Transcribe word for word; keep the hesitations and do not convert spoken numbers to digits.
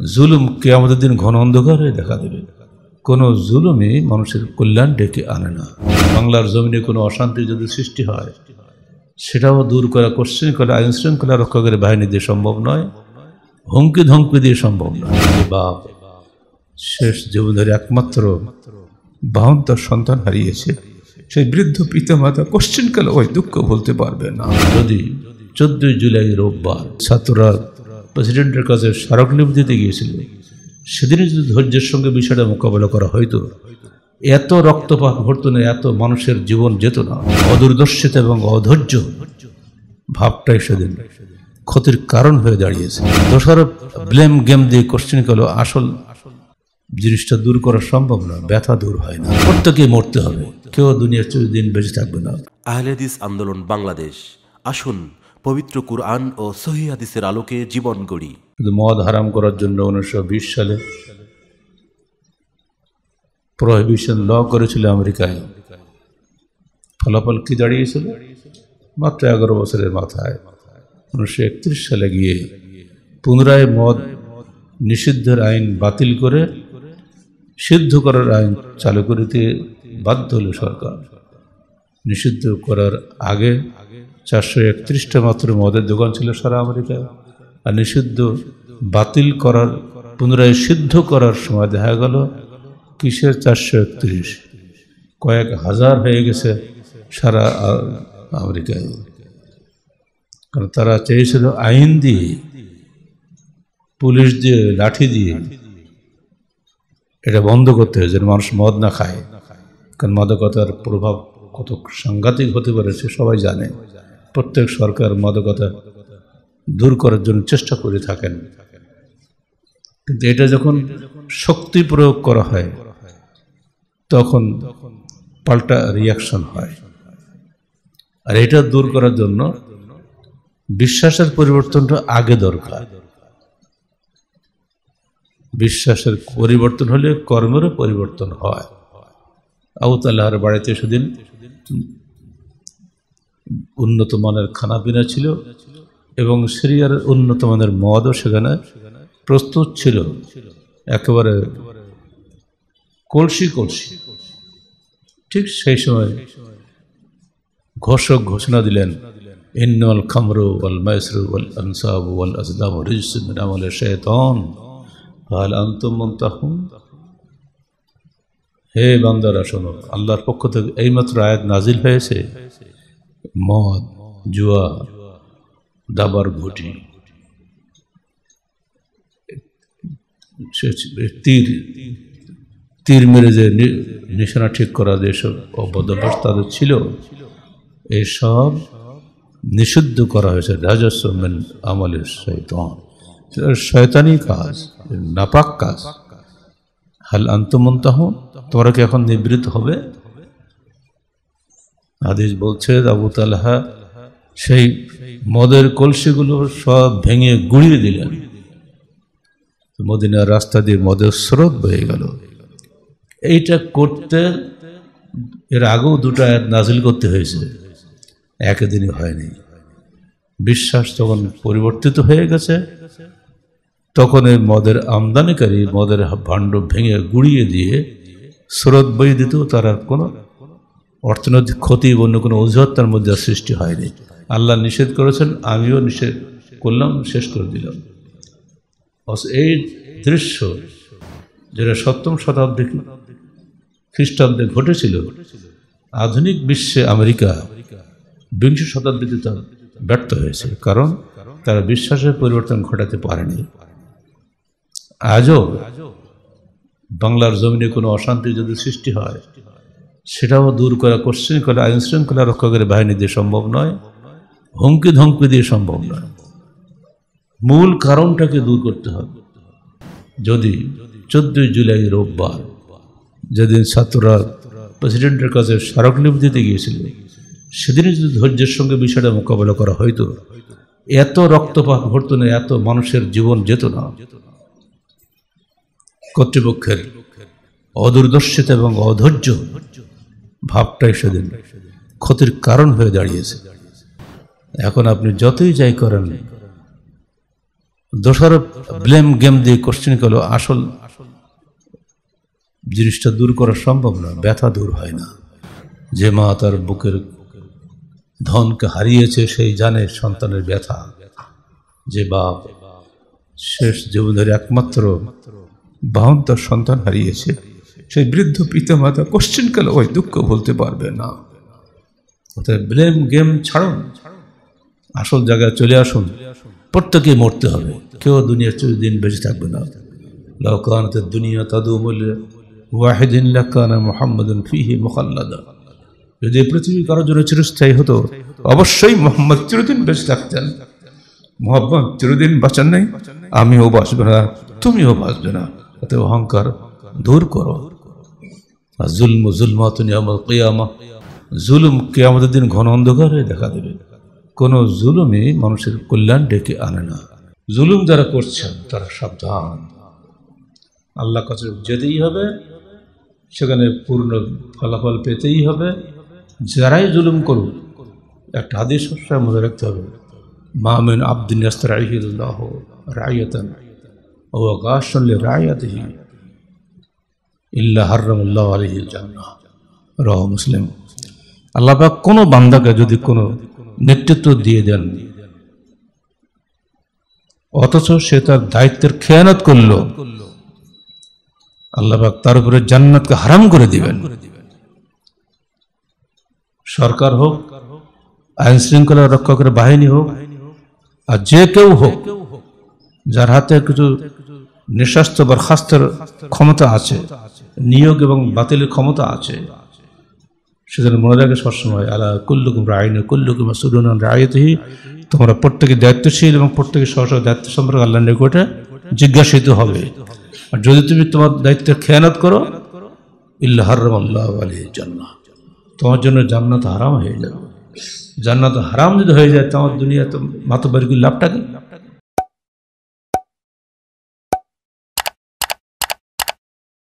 জুলুম কিয়ামতের দিন ঘন অন্ধকার হয়ে দেখা দেবে। কোনো জুলুমই মানুষের কল্যাণ ডেকে আনে না। বাংলার জমিনে কোনো অশান্তি যদি সৃষ্টি হয় সেটাও দূর করা কোশ্চেন করে আইন শৃঙ্খলা রক্ষাকারী বাহিনী দিয়ে সম্ভব নয়, হুমকি ধমকি দিয়ে সম্ভব নয়। বাপ শেষ জীবনের একমাত্র বাহত্তর সন্তান হারিয়েছে, সেই বৃদ্ধ পিতা মাতা কোশ্চেন কালে ওই দুঃখ বলতে পারবে না। যদি চোদ্দই জুলাই রোববার ছাত্ররা প্রেসিডেন্টের কাছে স্মারকলিপি দিতে গিয়েছিল, সেদিনই যদি ধৈর্যের সঙ্গে বিষয়টা মোকাবেলা করা হয়তো এত রক্তপাত ঘটত না, এত মানুষের জীবন যেত না। অদূরদর্শিতা এবং অধৈর্য ভাবটাই সেদিন ক্ষতির কারণ হয়ে দাঁড়িয়েছে। দোষারোপ ব্লেম গেম দিয়ে কোশ্চেন করলো, আসল জিনিসটা দূর করা সম্ভব না, ব্যথা দূর হয় না। প্রত্যেকে মরতে হবে, কেউ দুনিয়ার চল্লিশ দিন বেঁচে থাকবে না। আহলে হাদিস আন্দোলন বাংলাদেশ, আসুন পবিত্র কুরআন ও সহিহ হাদিসের আলোকে জীবন গড়ি। কিন্তু মদ হারাম করার জন্য উনিশশো বিশ সালে প্রহিবিশন ল করেছিল আমেরিকায়। ফলাফল কি দাঁড়িয়েছিল? মাত্র এগারো বছরের মাথায় উনিশশো একত্রিশ সালে গিয়ে পুনরায় মদ নিষিদ্ধের আইন বাতিল করে সিদ্ধ করার আইন চালু করতে বাধ্য হল সরকার। নিষিদ্ধ করার আগে চারশো একত্রিশটা মাত্র মদের দোকান ছিল সারা আমেরিকায়, আর নিষিদ্ধ বাতিল করার পুনরায় সিদ্ধ করার সময় দেখা গেল কিসের চারশো একত্রিশ কয়েক হাজার হয়ে গেছে সারা আমেরিকায়। কারণ তারা চেয়েছিল আইন দিয়ে, পুলিশ দিয়ে, লাঠি দিয়ে এটা বন্ধ করতে হয়, যেন মানুষ মদ না খায়। কারণ মাদকতার প্রভাব কত সাংঘাতিক হতে পারে সে সবাই জানে। প্রত্যেক সরকার মাদকতা দূর করার জন্য চেষ্টা করে থাকেন, কিন্তু এটা যখন শক্তি প্রয়োগ করা হয় তখন পাল্টা রিয়াকশন হয়। আর এটা দূর করার জন্য বিশ্বাসের পরিবর্তনটা আগে দরকার। বিশ্বাসের পরিবর্তন হলে কর্মেরও পরিবর্তন হয়। আবু তালহার বাড়িতে সেদিন উন্নত মানের খানা পিনা ছিল এবং সিরিয়ার উন্নত মানের মদও সেখানে প্রস্তুত ছিল, একেবারে কলসি কলসি। ঠিক সেই সময় ঘোষক ঘোষণা দিলেন, ইন্নাল খামরু ওয়াল মাইসরু ওয়াল আনসাবু ওয়াল আজলামু রিজসুম মিন আমালি শাইতান ফাহাল আনতুম মুনতাহুন। হে বান্দারা শোনো, আল্লাহর পক্ষ থেকে এইমাত্র আয়াত নাজিল হয়েছে, মদ, জুয়া, দাবার ঘুটি, তীর তীর মেরে যে নিশানা ঠিক করা যেসব অবদাস তাদের ছিল, এসব নিষিদ্ধ করা হয়েছে। রাজস্ব মিন আমালি শাইতান, শয়তানি কাজ, নাপাক কাজ। হাল আনতুম মুনতাহুন, তোমরা কি এখন নিবৃত্ত হবে? হাদিস বলছে আবু তালহা সেই মদের কলসিগুলো সব ভেঙে গুড়িয়ে দিলেন। মদিনার রাস্তা দিয়ে মদের স্রোত বয়ে গেল। এইটা করতে এর আগেও দুটো আয়াত নাজিল করতে হয়েছে, একদিনই হয়নি। বিশ্বাস যখন পরিবর্তিত হয়ে গেছে তখন এই মদের আমদানিকারী মদের ভাণ্ড ভেঙে গুড়িয়ে দিয়ে স্রোত বয়ে দিত, তার আর কোনো অর্থনৈতিক ক্ষতি অন্য কোনো অজুহাত তার মধ্যে সৃষ্টি হয়নি। আল্লাহ নিষেধ করেছেন, আমিও নিষেধ করলাম, শেষ করে দিলাম। এই দৃশ্য যেটা সপ্তম শতাব্দী খ্রিস্টাব্দে ঘটেছিল, আধুনিক বিশ্বে আমেরিকা বিংশ শতাব্দীতে তা ব্যর্থ হয়েছে, কারণ তারা বিশ্বাসের পরিবর্তন ঘটাতে পারেনি। আজও বাংলার জমিনে কোনো অশান্তি যদি সৃষ্টি হয় সেটাও দূর করা কোশ্চেন করে আইন শৃঙ্খলা রক্ষাকারী বাহিনী দিয়ে সম্ভব নয়, হুমকি ধমকি দিয়ে সম্ভব নয়। মূল কারণটাকে দূর করতে হবে। যদি চোদ্দই জুলাই রোববার যেদিন ছাত্ররা প্রেসিডেন্টের কাছে স্মারকলিপি দিতে গিয়েছিল, সেদিনই যদি ধৈর্যের সঙ্গে বিষয়টা মোকাবেলা করা হয়তো এত রক্তপাত ঘটত না, এত মানুষের জীবন যেত না। কর্তৃপক্ষের অদূরদর্শিতা এবং অধৈর্য ভাবটাই সেদিন ক্ষতির কারণ হয়ে দাঁড়িয়েছে। এখন আপনি যতই যাই করেন, দোষারোপ ব্লেম গেম দিয়ে কোশ্চেন করলো, আসল জিনিসটা দূর করা সম্ভব না, ব্যথা দূর হয় না। যে মা তার বুকের ধনকে হারিয়েছে সেই জানে সন্তানের ব্যথা। যে বাপ শেষ জীবনের একমাত্র বাহন তার সন্তান হারিয়েছে, সেই বৃদ্ধ পিতা মাতা কোশ্চেন করলে ওই দুঃখ বলতে পারবে না। অতএব ব্লেম গেম ছাড়ুন, আসল জায়গায় চলে আসুন। প্রত্যেকে মরতে হবে, কেউ দুনিয়ার চিরদিন বেঁচে থাকবে না। লাউ কানাতিদ দুনিয়া তাদুমু লিওয়াহিদিন লাকানা মুহাম্মাদুন ফীহি মুখাল্লাদা। যদি পৃথিবী কারোর জন্য চিরস্থায়ী হতো, অবশ্যই মুহাম্মদ চিরদিন বেঁচে থাকতেন। মুহাম্মদ চিরদিন বাঁচান নাই, আমিও বাঁচবে না, তুমিও বাঁচবে না। অতএব অহংকার দূর করো। আর জুলম জুলমাতুন ইয়াউমাল কিয়ামাহ, জুলুম কিয়ামতের দিন ঘন অন্ধকারে দেখা দেবে। কোনো জুলুমই মানুষের কল্যাণ ডেকে আনে না। জুলুম যারা করছেন তারা সাবধান, আল্লাহ কাছে যেতেই হবে, সেখানে পূর্ণ ফলাফল পেতেই হবে। যারাই জুলুম করুক, একটা হাদিস সবসময় মনে রাখতে হবে, মা মিন আবদিন ইয়াস্তারঈহিল্লাহু রাইয়াতান ওয়া গাশান লিরাইয়াতিহি ইল্লা হাররামাল্লাহু আলাইহিল জান্নাহ, রাওয়াহু মুসলিম। আল্লাহ পাক কোনো বান্দাকে যদি কোনো নেতৃত্ব দিয়ে দেন, অথচ সে তার দায়িত্বের খেয়ানত করলো, আল্লাহ পাক তার উপরে জান্নাতকে হারাম করে দিবেন। সরকার হোক, আইন শৃঙ্খলা রক্ষকের বাহিনী হোক, আর যে কেউ হোক, যার হাতে কিছু নিঃস্বাস্থ্য বরখাস্তের ক্ষমতা আছে, নিয়োগ এবং বাতিলের ক্ষমতা আছে, সেজন্য মনে রাখে সবসময়, আলা কুল্লুকুম রাইন কুল্লুকুম মাসউলুন আন রাইয়াতিহি, তোমরা প্রত্যেকে দায়িত্বশীল এবং প্রত্যেকে স্ব স্ব দায়িত্ব সম্পর্কে আল্লাহর নিকটে জিজ্ঞাসিত হবে। আর যদি তুমি তোমার দায়িত্বের খেয়ানত করো, ইল্লা হাররামাল্লাহু আলাইহিল জান্নাহ, তোমার জন্য জান্নাত হারাম হয়ে যাবে। জান্নাত হারাম যদি হয়ে যায়, তোমার দুনিয়া তো মাতবাড়ি লাভটা কি?